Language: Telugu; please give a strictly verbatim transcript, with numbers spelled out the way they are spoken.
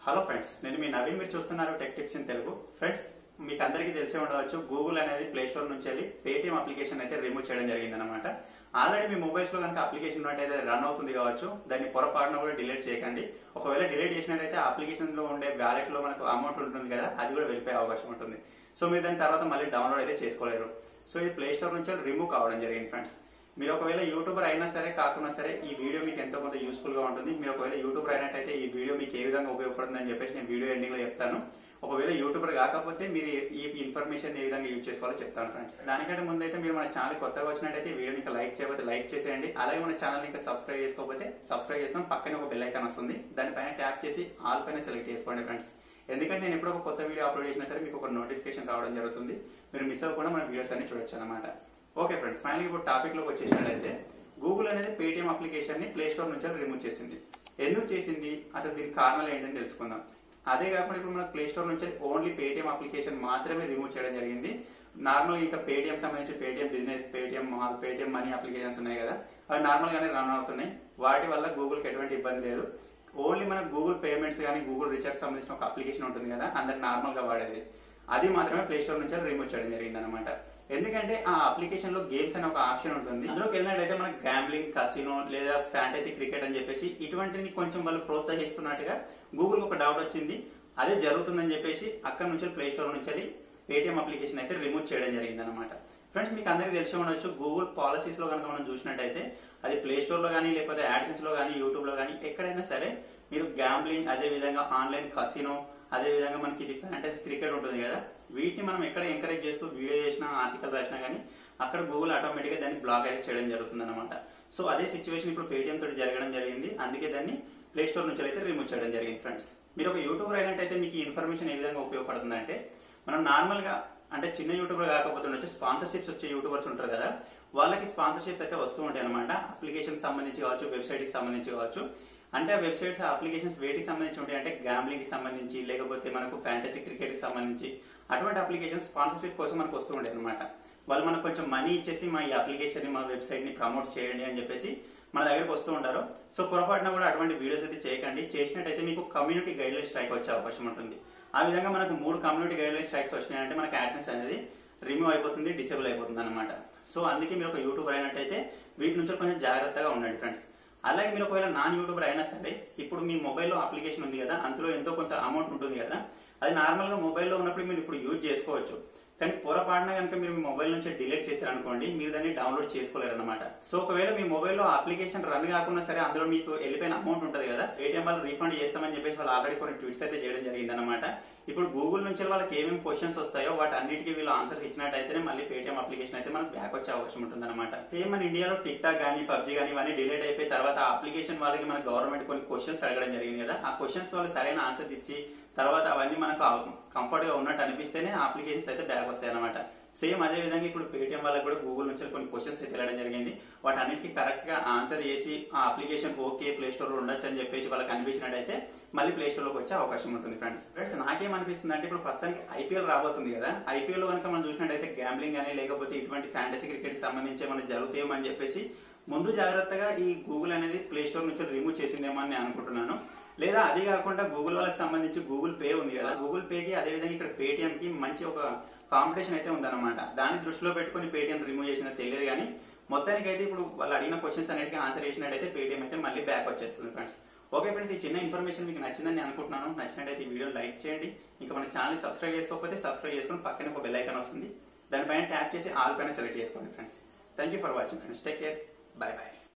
హలో ఫ్రెండ్స్, నేను మీ నవీన్. మీరు చూస్తున్నారు tech tips in Telugu. Friends, మీకు అందరికీ తెలిసే ఉండవచ్చు, గూగుల్ అనేది ప్లే స్టోర్ నుంచి వెళ్ళి పేటిఎం అప్లికేషన్ అయితే రిమూవ్ చేయడం జరిగింది అనమాట. ఆల్రెడీ మీ మొబైల్స్ లో కనుక అప్లికేషన్ ఉన్నట్టయితే రన్ అవుతుంది కావచ్చు, దాన్ని పొరపాటున కూడా డిలీట్ చేయకండి. ఒకవేళ డిలీట్ చేసినట్టయితే అప్లికేషన్ లో ఉండే వ్యాలెట్ లో మనకు అమౌంట్ ఉంటుంది కదా, అది కూడా వెళ్ళిపోయే అవకాశం ఉంటుంది. సో మీరు దాని తర్వాత మళ్ళీ డౌన్లోడ్ అయితే చేసుకోలేరు. సో ఇది ప్లే స్టోర్ నుంచి రిమూవ్ కావడం జరిగింది ఫ్రెండ్స్. మీరు ఒకవేళ యూట్యూబర్ అయినా సరే కాకుండా సరే ఈ వీడియో మీకు ఎంతో కొంత యూస్ఫుల్ గా ఉంటుంది. మీరు ఒకవేళ యూట్యూబర్ అయినట్టయితే ఈ వీడియో మీకు ఏ విధంగా ఉపయోగపడుతుంది అని చెప్పేసి నేను వీడియో ఎండింగ్ లో చెప్తాను. ఒకవేళ యూట్యూబర్ కాకపోతే మీరు ఈ ఇన్ఫర్మేషన్ ఏ విధంగా యూజ్ చేసుకోవాలో చెప్తాను ఫ్రెండ్స్. దానికంటే ముందు అయితే మీరు మన ఛానల్ కొత్తగా వచ్చినట్టయితే వీడియో ఇంకా లైక్ చేయకపోతే లైక్ చేసేయండి. అలాగే మన ఛానల్ ఇంకా సబ్స్క్రైబ్ చేసుకోకపోతే సబ్స్క్రైబ్ చేసుకొని పక్కనే ఒక బెల్ ఐకాన్ వస్తుంది, దానిపైన ట్యాప్ చేసి ఆల్ పైన సెలెక్ట్ చేసుకోండి ఫ్రెండ్స్. ఎందుకంటే నేను ఎప్పుడు ఒక కొత్త వీడియో అప్లోడ్ చేసినా సరే మీకు ఒక నోటిఫికేషన్ రావడం జరుగుతుంది. మీరు మిస్ అవ్వకుండా మన వీడియోస్ అన్ని చూడొచ్చు అనమాట. ఓకే ఫ్రెండ్స్, ఫైనల్ ఇప్పుడు టాపిక్ లోకి వచ్చేసినట్లయితే గూగుల్ అనేది పేటిఎం అప్లికేషన్ ని ప్లే స్టోర్ నుంచి రిమూవ్ చేసింది. ఎందుకు చేసింది, అసలు దీనికి కారణాలు ఏంటని తెలుసుకుందాం. అదే కాకుండా ఇప్పుడు మనకు ప్లే స్టోర్ నుంచి ఓన్లీ పేటిఎం అప్లికేషన్ మాత్రమే రిమూవ్ చేయడం జరిగింది. నార్మల్ ఇంకా పేటిఎం సంబంధించి Paytm business, Paytm mall, Paytm money applications ఉన్నాయి కదా, అవి నార్మల్ గానే రన్ అవుతున్నాయి. వాటి వల్ల గూగుల్ కి ఎటువంటి ఇబ్బంది లేదు. ఓన్లీ మన గూగుల్ పేమెంట్స్ కానీ గూగుల్ రీఛార్జ్ సంబంధించిన ఒక అప్లికేషన్ ఉంటుంది కదా, అందరు నార్మల్ గా వాడేది, అది మాత్రమే ప్లే స్టోర్ నుంచి రిమూవ్ చేయడం జరిగింది అనమాట. ఎందుకంటే ఆ అప్లికేషన్ లో గేమ్స్ అనే ఒక ఆప్షన్ ఉంటుంది. అందులోకి వెళ్ళినట్టయితే మనకు గ్యాంబ్లింగ్, కసినో లేదా ఫ్యాంటసీ క్రికెట్ అని చెప్పేసి ఇటువంటిని కొంచెం వాళ్ళు ప్రోత్సహిస్తున్నట్టుగా గూగుల్ ఒక డౌట్ వచ్చింది. అదే జరుగుతుందని చెప్పేసి అక్కడ నుంచి ప్లే స్టోర్ నుంచి పేటిఎం అప్లికేషన్ అయితే రిమూవ్ చేయడం జరిగింది అనమాట. ఫ్రెండ్స్, మీకు అందరికీ తెలిసి ఉండొచ్చు, గూగుల్ పాలసీస్ లో కనుక మనం చూసినట్టయితే అది ప్లే స్టోర్ లో కానీ లేకపోతే యాడ్సెన్స్ లో కానీ యూట్యూబ్ లో కానీ ఎక్కడైనా సరే మీరు గ్యాంబ్లింగ్, అదే విధంగా ఆన్లైన్ కసినో, అదే విధంగా మనకి ఇది ఫ్యాంటసీ క్రికెట్ ఉంటుంది కదా, వీటిని మనం ఎక్కడ ఎంకరేజ్ చేస్తూ వీడియో చేసినా ఆర్టికల్ రాసినా కానీ అక్కడ గూగుల్ ఆటోమేటిక్ గా దాన్ని బ్లాక్ అయితే చేయడం జరుగుతుంది అనమాట. సో అదే సిచ్యువేషన్ ఇప్పుడు పేటిఎం తోటి జరగడం జరిగింది. అందుకే దాన్ని ప్లే స్టోర్ నుంచి అయితే రిమూవ్ చేయడం జరిగింది ఫ్రెండ్స్. మీరు ఒక యూట్యూబర్ అయినట్టయితే మీకు ఈ ఇన్ఫర్మేషన్ ఏ విధంగా ఉపయోగపడుతుంది అంటే, మనం నార్మల్ గా అంటే చిన్న యూట్యూబర్ కాకపోతే స్పాన్సర్షిప్స్ వచ్చే యూట్యూబర్స్ ఉంటారు కదా, వాళ్ళకి స్పాన్సర్షిప్స్ అయితే వస్తూ ఉంటాయి అనమాట. అప్లికేషన్ సంబంధించి కావచ్చు, వెబ్సైట్ కి సంబంధించి కావచ్చు. అంటే ఆ వెబ్సైట్స్, అప్లికేషన్స్ వేటికి సంబంధించి ఉంటాయి అంటే గ్యాంబ్లింగ్ కి సంబంధించి, లేకపోతే మనకు ఫ్యాంటసీ క్రికెట్ కి సంబంధించి అటువంటి అప్లికేషన్స్ స్పాన్సర్షిప్ కోసం మనకు వస్తూ ఉంటాయి అనమాట. వాళ్ళు మనకు కొంచెం మనీ ఇచ్చేసి మా ఈ అప్లికేషన్ ని, మా వెబ్సైట్ ని ప్రమోట్ చేయండి అని చెప్పేసి మన దగ్గరకు వస్తూ ఉంటారు. సో పొరపాటున కూడా అటువంటి వీడియోస్ అయితే చేయకండి. చేసినట్టయితే మీకు కమ్యూనిటీ గైడ్ లైన్ స్ట్రైక్ వచ్చే అవకాశం ఉంటుంది. ఆ విధంగా మనకు మూడు కమ్యూనిటీ గైడ్ లైన్ స్ట్రైక్స్ వచ్చినాయంటే మనకు యాడ్సెన్స్ అనేది రిమూవ్ అయిపోతుంది, డిసేబుల్ అయిపోతుంది అనమాట. సో అందుకే మీరు ఒక యూట్యూబర్ అయినట్టయితే వీటి నుంచి కొంచెం జాగ్రత్తగా ఉండండి ఫ్రెండ్స్. అలాగే మీరు ఒకవేళ నాన్ యూట్యూబర్ అయినా సరే, ఇప్పుడు మీ మొబైల్లో అప్లికేషన్ ఉంది కదా, అందులో ఎంతో కొంత అమౌంట్ ఉంటుంది కదా, అది నార్మల్ గా మొబైల్లో ఉన్నప్పుడు మీరు ఇప్పుడు యూజ్ చేసుకోవచ్చు. కానీ పొరపాటున కనుక మీరు మీ మొబైల్ నుంచి డిలీట్ చేశారనుకోండి, మీరు దాన్ని డౌన్లోడ్ చేసుకోలేరు అనమాట. సో ఒకవేళ మీ మొబైల్లో అప్లికేషన్ రన్ కాకుండా సరే అందులో మీకు వెళ్ళిపోయిన అమౌంట్ ఉంటుంది కదా, పేటిఎం వాళ్ళు రీఫండ్ చేస్తామని చెప్పేసి వాళ్ళు ఆల్రెడీ కొన్ని ట్వీట్స్ అయితే చేయడం జరిగింది అనమాట. ఇప్పుడు గూగుల్ నుంచి వాళ్ళకి ఏమేమి క్వశ్చన్స్ వస్తాయో వాటి అన్నిటికీ వీళ్ళు ఆన్సర్ ఇచ్చినట్టయితేనే మళ్ళీ పేటిఎం అప్లికేషన్ అయితే మనకు బ్యాక్ వచ్చే అవకాశం ఉంటుంది అనమాట. సేమ్ మన ఇండియాలో టిక్ టాక్ కానీ, పబ్జీ కానీ ఇవన్నీ డిలీట్ అయిపోయిన తర్వాత ఆ అప్లికేషన్ వాళ్ళకి మన గవర్నమెంట్ కొన్ని క్వశ్చన్స్ అడగడం జరిగింది కదా, ఆ క్వశ్చన్స్ వాళ్ళు సరైన ఆన్సర్స్ ఇచ్చి తర్వాత అవన్నీ మనకు కంఫర్ట్ గా ఉన్నట్టు అనిపిస్తేనే ఆ అప్లికేషన్స్ అయితే బ్యాక్ వస్తాయి అనమాట. సేమ్ అదే విధంగా ఇప్పుడు పేటిఎం వాళ్ళకి కూడా గూగుల్ నుంచి కొన్ని క్వశ్చన్స్ అయితే వెళ్ళడం జరిగింది. వాటి అన్నిటికీ కరెక్ట్ గా ఆన్సర్ చేసి ఆ అప్లికేషన్ ఓకే ప్లే స్టోర్ లో ఉండొచ్చు అని చెప్పేసి వాళ్ళకి అనిపించినట్టయితే మళ్ళీ ప్లే స్టోర్ లోకి వచ్చే అవకాశం ఉంటుంది ఫ్రెండ్స్. ఫ్రెండ్స్, నాకేమనిపిస్తుంది అంటే ఇప్పుడు ప్రస్తుతానికి ఐపీఎల్ రాబోతుంది కదా, ఐపీఎల్ లో కనుక మనం చూసినట్టయితే గ్యాంబ్లింగ్ అని లేకపోతే ఇటువంటి ఫ్యాంటసీ క్రికెట్ సంబంధించి ఏమైనా జరుగుతాయేమో అని చెప్పేసి ముందు జాగ్రత్తగా ఈ గూగుల్ అనేది ప్లే స్టోర్ నుంచి రిమూవ్ చేసిందేమో అని నేను అనుకుంటున్నాను. లేదా అది కాకుండా గూగుల్ వాళ్ళకి సంబంధించి గూగుల్ పే ఉంది కదా, గూగుల్ పే కి అదే విధంగా ఇక్కడ పేటిఎం కి మంచి ఒక కాంపిటీషన్ అయితే ఉందన్నమాట. దాన్ని దృష్టిలో పెట్టుకుని పేటిఎం రిమూవ్ చేసిన తెలియదు. కానీ మొత్తానికి అయితే ఇప్పుడు వాళ్ళు అడిగిన క్వశ్చన్స్ అన్నిటికీ ఆన్సర్ చేసినట్టయితే పేటిఎం అయితే మళ్ళీ బ్యాక్ వచ్చేస్తుంది ఫ్రెండ్స్. ఓకే ఫ్రెండ్స్, ఈ చిన్న ఇన్ఫర్మేషన్ మీకు నచ్చిందని నేను అనుకుంటున్నాను. నచ్చినట్టయితే ఈ వీడియో లైక్ చేయండి. ఇంకా మన ఛానల్ సబ్స్క్రైబ్ చేసుకోకపోతే సబ్స్క్రైబ్ చేసుకుని పక్కన ఒక బెల్ ఐకాన్ వస్తుంది, దానిపైన ట్యాప్ చేసి ఆల్ పైన సెలెక్ట్ చేసుకోండి friends. Thank you for watching friends. Take care, bye by.